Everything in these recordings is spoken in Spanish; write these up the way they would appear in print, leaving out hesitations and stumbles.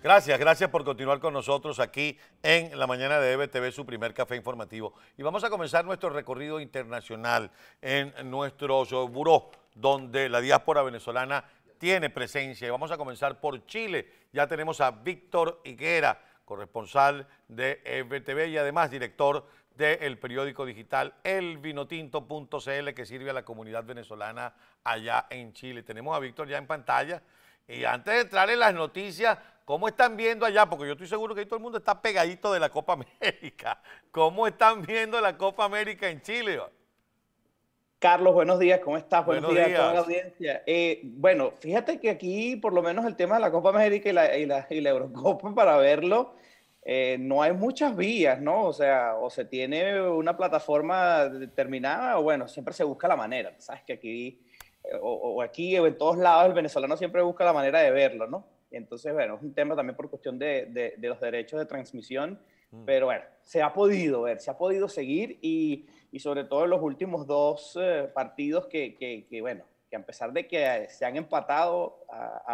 Gracias por continuar con nosotros aquí en la mañana de EBTV, su primer café informativo. Y vamos a comenzar nuestro recorrido internacional en nuestros buró, donde la diáspora venezolana tiene presencia. Y vamos a comenzar por Chile. Ya tenemos a Víctor Higuera, corresponsal de EBTV y además director del periódico digital elvinotinto.cl, que sirve a la comunidad venezolana allá en Chile. Tenemos a Víctor ya en pantalla. Y antes de entrar en las noticias, ¿cómo están viendo allá? Porque yo estoy seguro que ahí todo el mundo está pegadito de la Copa América. ¿Cómo están viendo la Copa América en Chile? Carlos, buenos días, ¿cómo estás? Buenos Buenos días a toda la días. audiencia. Bueno, fíjate que aquí por lo menos el tema de la Copa América y la Eurocopa para verlo, no hay muchas vías, ¿no? O sea, o se tiene una plataforma determinada o bueno, siempre se busca la manera. Sabes que aquí, o aquí o en todos lados el venezolano siempre busca la manera de verlo, ¿no? Entonces, bueno, es un tema también por cuestión de los derechos de transmisión, pero bueno, se ha podido ver, se ha podido seguir y sobre todo en los últimos dos partidos bueno, que a pesar de que se han empatado,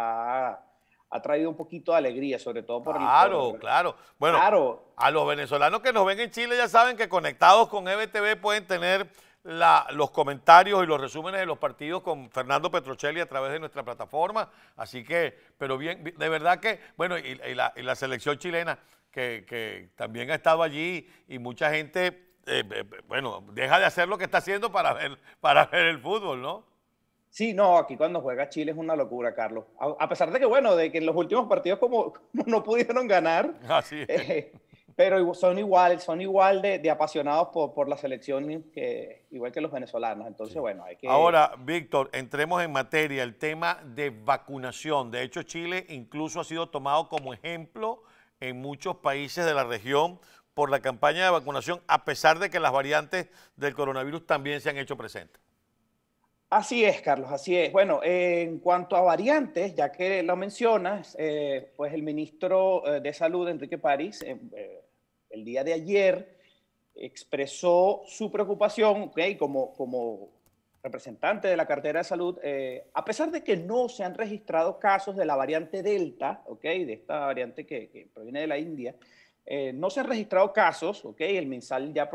ha traído un poquito de alegría, sobre todo Claro. Bueno, claro, a los venezolanos que nos ven en Chile ya saben que conectados con EBTV pueden tener los comentarios y los resúmenes de los partidos con Fernando Petrocelli a través de nuestra plataforma. Así que, pero bien, de verdad que, bueno, y la selección chilena que también ha estado allí y mucha gente, bueno, deja de hacer lo que está haciendo para ver el fútbol, ¿no? sí, no, aquí cuando juega Chile es una locura, Carlos. A pesar de que, bueno, de que en los últimos partidos como no pudieron ganar, Así es. pero son igual de apasionados por la selección, igual que los venezolanos. Entonces, Sí. bueno, hay que... Ahora, Víctor, entremos en materia, el tema de vacunación. De hecho, Chile incluso ha sido tomado como ejemplo en muchos países de la región por la campaña de vacunación, a pesar de que las variantes del coronavirus también se han hecho presentes. Así es, Carlos, así es. Bueno, en cuanto a variantes, ya que lo mencionas, pues el ministro de Salud, Enrique París, el día de ayer expresó su preocupación, ¿okay? Como representante de la cartera de salud, a pesar de que no se han registrado casos de la variante Delta, ¿okay? De esta variante que proviene de la India, no se han registrado casos, ¿okay? El MinSal ya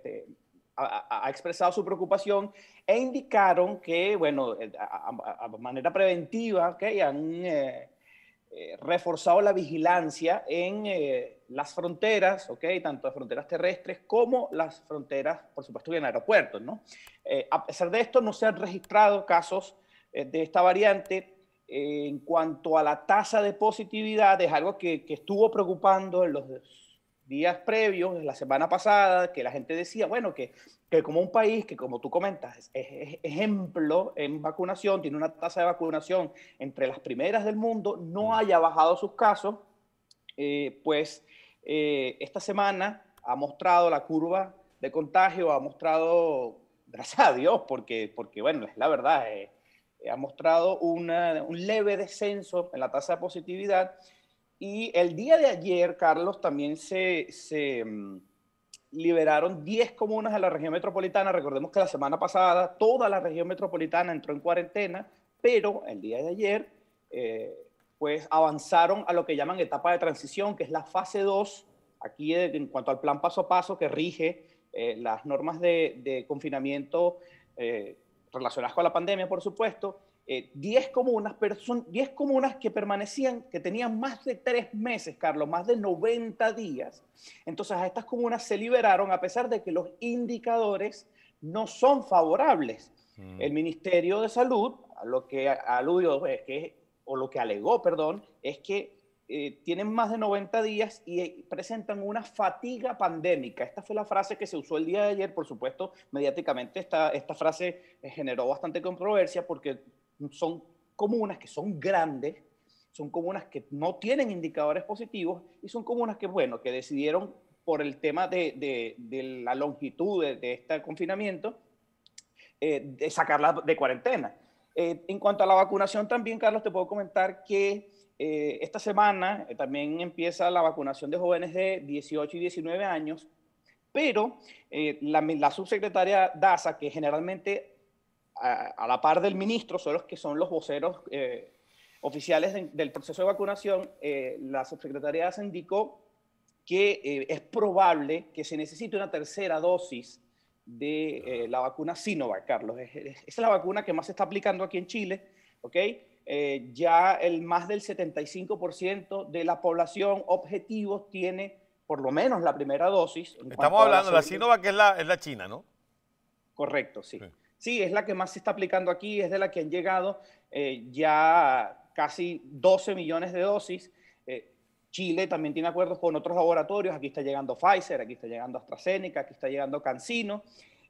ha expresado su preocupación e indicaron que, bueno, a manera preventiva, ¿okay? Han reforzado la vigilancia en las fronteras, ¿okay? Tanto las fronteras terrestres como las fronteras, por supuesto, en aeropuertos, ¿no? A pesar de esto, no se han registrado casos de esta variante. En cuanto a la tasa de positividad, es algo que estuvo preocupando en los días previos, en la semana pasada, que la gente decía, bueno, que como un país que, como tú comentas, es ejemplo en vacunación, tiene una tasa de vacunación entre las primeras del mundo, no haya bajado sus casos, esta semana ha mostrado la curva de contagio, ha mostrado, gracias a Dios, porque bueno, es la verdad, ha mostrado un leve descenso en la tasa de positividad. Y el día de ayer, Carlos, también se liberaron 10 comunas de la región metropolitana. Recordemos que la semana pasada toda la región metropolitana entró en cuarentena, pero el día de ayer pues avanzaron a lo que llaman etapa de transición, que es la fase 2, aquí en cuanto al plan paso a paso que rige las normas de confinamiento relacionadas con la pandemia, por supuesto. 10 comunas, pero son 10 comunas que permanecían, que tenían más de 3 meses, Carlos, más de 90 días. Entonces a estas comunas se liberaron a pesar de que los indicadores no son favorables. El Ministerio de Salud, a lo que aludió, o lo que alegó, perdón, es que tienen más de 90 días y presentan una fatiga pandémica. Esta fue la frase que se usó el día de ayer, por supuesto, mediáticamente esta frase generó bastante controversia porque son comunas que son grandes, son comunas que no tienen indicadores positivos y son comunas que, bueno, que decidieron por el tema de la longitud de este confinamiento, de sacarla de cuarentena. En cuanto a la vacunación también, Carlos, te puedo comentar que esta semana también empieza la vacunación de jóvenes de 18 y 19 años, pero la subsecretaria Daza, que generalmente a la par del ministro son los que son los voceros oficiales del proceso de vacunación, la subsecretaría se indicó que es probable que se necesite una tercera dosis de la vacuna Sinovac, Carlos. Esa es la vacuna que más se está aplicando aquí en Chile, ¿ok? Ya más del 75% de la población objetivo tiene por lo menos la primera dosis. Estamos hablando de la Sinovac, que es la China, ¿no? Correcto, sí. Sí, es la que más se está aplicando aquí, es de la que han llegado ya casi 12 millones de dosis. Chile también tiene acuerdos con otros laboratorios. Aquí está llegando Pfizer, aquí está llegando AstraZeneca, aquí está llegando CanSino.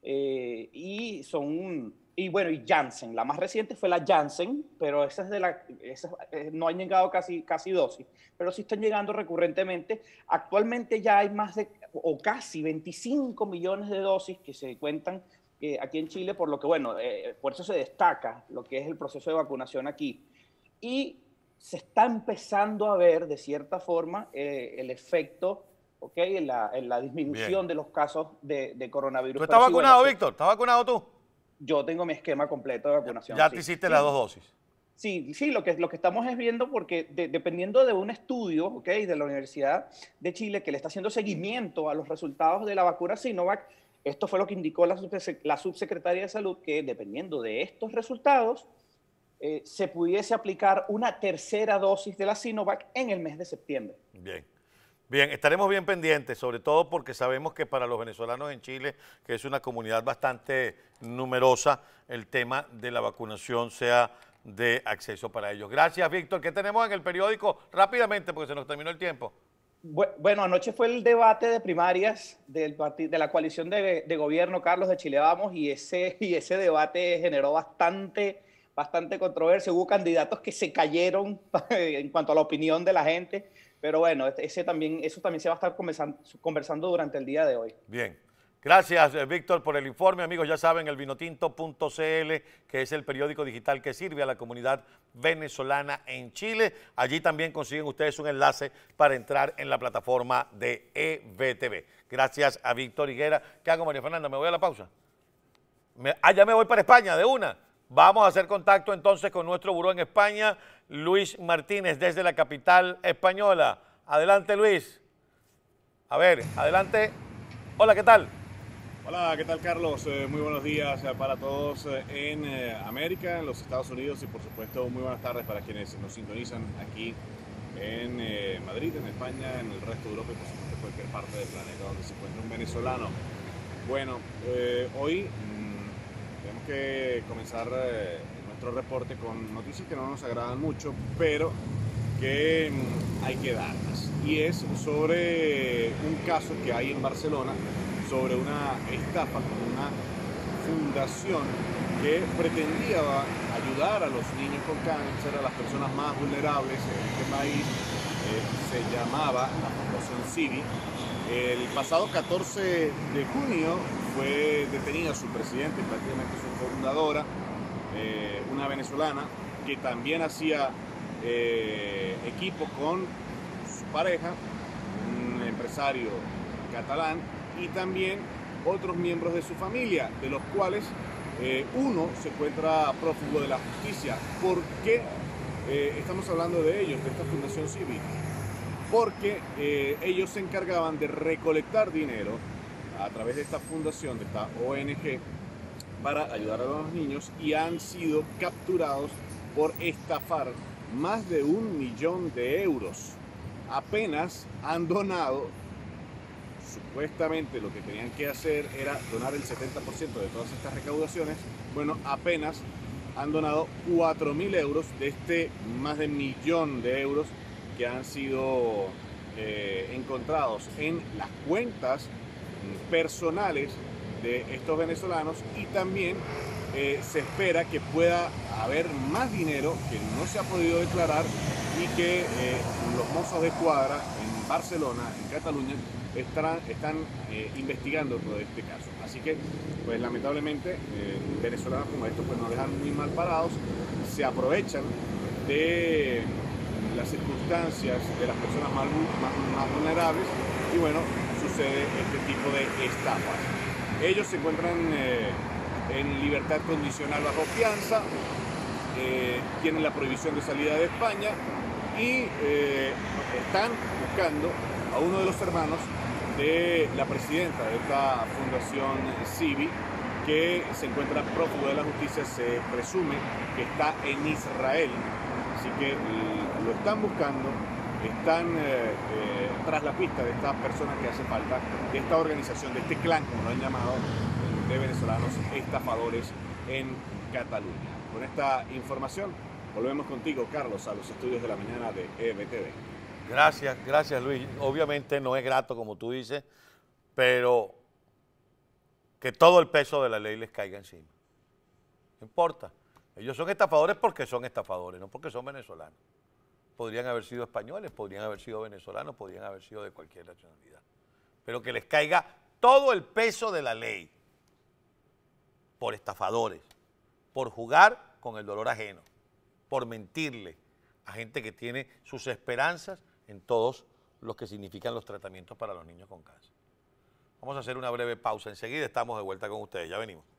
Y Janssen. La más reciente fue la Janssen, pero esa es no han llegado casi dosis, pero sí están llegando recurrentemente. Actualmente ya hay casi 25 millones de dosis que se cuentan aquí en Chile, por lo que, por eso se destaca lo que es el proceso de vacunación aquí. Y se está empezando a ver, de cierta forma, el efecto, en la disminución de los casos de coronavirus. ¿Tú estás vacunado, Víctor? ¿Estás vacunado tú? Yo tengo mi esquema completo de vacunación. ¿Ya te hiciste las 2 dosis? Sí, lo que estamos es viendo, porque dependiendo de un estudio, de la Universidad de Chile, que le está haciendo seguimiento a los resultados de la vacuna Sinovac, esto fue lo que indicó la subsecretaria de Salud, que dependiendo de estos resultados, se pudiese aplicar una tercera dosis de la Sinovac en el mes de septiembre. Bien, estaremos bien pendientes, sobre todo porque sabemos que para los venezolanos en Chile, que es una comunidad bastante numerosa, el tema de la vacunación sea de acceso para ellos. Gracias, Víctor. ¿Qué tenemos en el periódico? Rápidamente, porque se nos terminó el tiempo. Bueno, anoche fue el debate de primarias de la coalición de gobierno, Carlos, de Chile Vamos, y ese debate generó bastante controversia. Hubo candidatos que se cayeron en cuanto a la opinión de la gente, pero bueno, eso también se va a estar conversando durante el día de hoy. Bien. Gracias, Víctor, por el informe. Amigos, ya saben, el vinotinto.cl, que es el periódico digital que sirve a la comunidad venezolana en Chile. Allí también consiguen ustedes un enlace para entrar en la plataforma de EVTV. Gracias a Víctor Higuera. ¿Qué hago, María Fernanda? ¿Me voy a la pausa? Ya me voy para España, de una. Vamos a hacer contacto entonces con nuestro buró en España, Luis Martínez, desde la capital española. Adelante, Luis. A ver, adelante. Hola, ¿qué tal? Hola, ¿qué tal, Carlos? Muy buenos días para todos en América, en los Estados Unidos, y por supuesto muy buenas tardes para quienes nos sintonizan aquí en Madrid, en España, en el resto de Europa y por supuesto en cualquier parte del planeta donde se encuentre un venezolano. Bueno, hoy tenemos que comenzar nuestro reporte con noticias que no nos agradan mucho, pero que hay que darlas. Y es sobre un caso que hay en Barcelona, sobre una estafa con una fundación que pretendía ayudar a los niños con cáncer, a las personas más vulnerables en este país. Se llamaba la Fundación CIVI. El pasado 14 de junio fue detenida su presidente y prácticamente su fundadora, una venezolana que también hacía equipo con su pareja, un empresario catalán, y también otros miembros de su familia, de los cuales uno se encuentra prófugo de la justicia. ¿Por qué estamos hablando de ellos, de esta Fundación CIVI? Porque ellos se encargaban de recolectar dinero a través de esta fundación, de esta ONG, para ayudar a los niños, y han sido capturados por estafar más de 1 millón de euros. Apenas han donado, supuestamente lo que tenían que hacer era donar el 70% de todas estas recaudaciones. Bueno, apenas han donado 4.000 euros de este más de 1 millón de euros que han sido encontrados en las cuentas personales de estos venezolanos, y también se espera que pueda haber más dinero que no se ha podido declarar y que los mozos de escuadra en Barcelona, en Cataluña, están investigando todo este caso. Así que, pues lamentablemente, venezolanos como estos pues nos dejan muy mal parados, se aprovechan de las circunstancias de las personas más vulnerables, y bueno, sucede este tipo de estafas. Ellos se encuentran en libertad condicional bajo fianza, tienen la prohibición de salida de España y están buscando a uno de los hermanos de la presidenta de esta fundación CIVI, que se encuentra prófugo de la justicia. Se presume que está en Israel, así que lo están buscando, están tras la pista de esta persona que hace falta, de esta organización, de este clan, como lo han llamado, de venezolanos estafadores en Cataluña. Con esta información volvemos contigo, Carlos, a los estudios de la mañana de EBTV. Gracias Luis. Obviamente no es grato, como tú dices, pero que todo el peso de la ley les caiga encima. No importa. Ellos son estafadores porque son estafadores, no porque son venezolanos. Podrían haber sido españoles, podrían haber sido venezolanos, podrían haber sido de cualquier nacionalidad. Pero que les caiga todo el peso de la ley por estafadores, por jugar con el dolor ajeno, por mentirle a gente que tiene sus esperanzas en todos los que significan los tratamientos para los niños con cáncer. Vamos a hacer una breve pausa. Enseguida estamos de vuelta con ustedes. Ya venimos.